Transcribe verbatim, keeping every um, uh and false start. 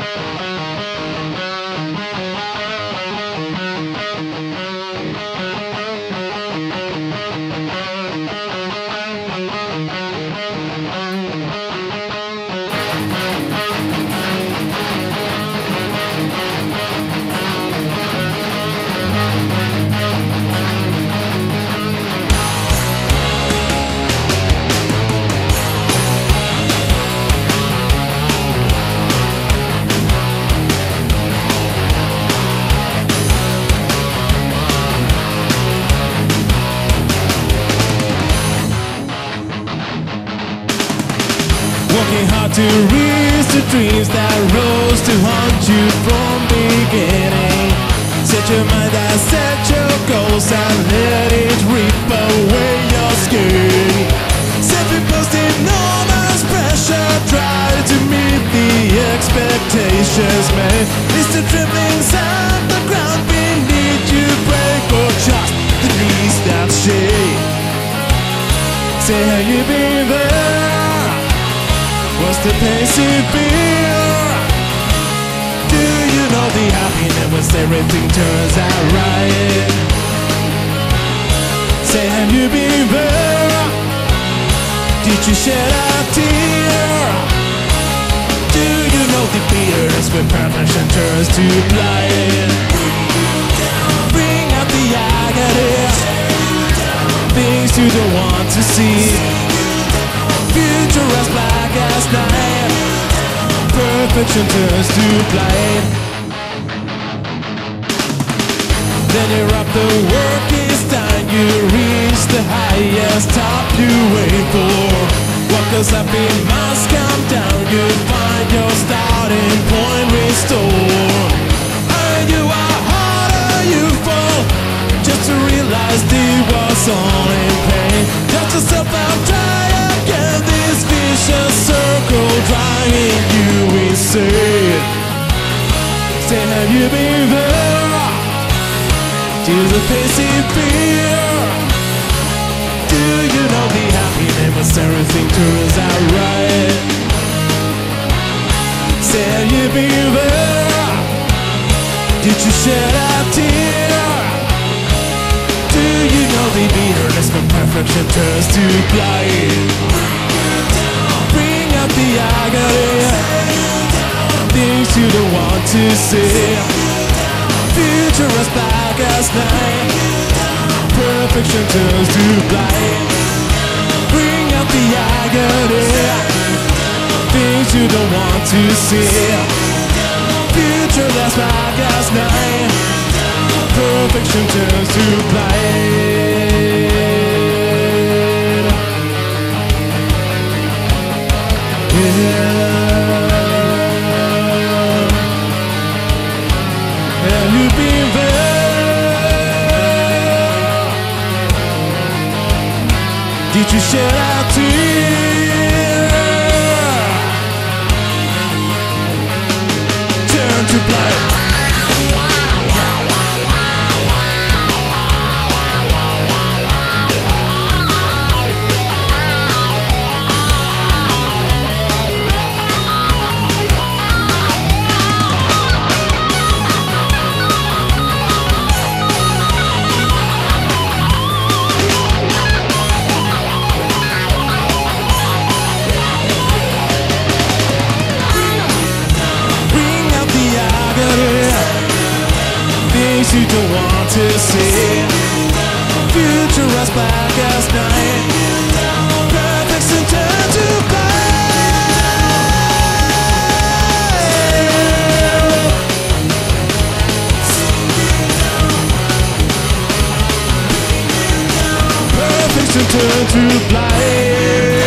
Working hard to reach the dreams that rose to haunt you from beginning. Set your mind and set your goals and let it rip away your skin. Self-imposed enormous pressure, try to meet the expectations, man. It's the tremblings on the ground beneath you break, or just the knees that shake. Say, have you been there? What's the pace you feel? Do you know the happiness when everything turns out right? Say, have you been there? Did you shed a tear? Do you know the bitterness when perfection turns to blight? Bring out the agony, things you don't want to see. Future as black as night, perfection turns to blight. Then you're up, the work is done, you reach the highest top you wait for. What goes up, it must come down, you find your starting point restored. And you are harder you fall, just to realize it was all in pain. Just yourself out, try again, this vicious circle driving you insane. Say, have you been there? Do the pace you feel? Do you know the happiness when everything turns out right? Say, have you been there? Did you shed a tear? Do you know the bitterness when perfection turns to blight? Bring out the agony, things you don't want to see. Future as black as night, perfection turns to blight. Bring out the agony, things you don't want to see. Future as black as night, perfection turns to blight. Yeah. Have you been there? Did you shed a tear? Turn to blight. You don't want to see. Future as black as night, perfection turns to blight. Perfection turns to blight.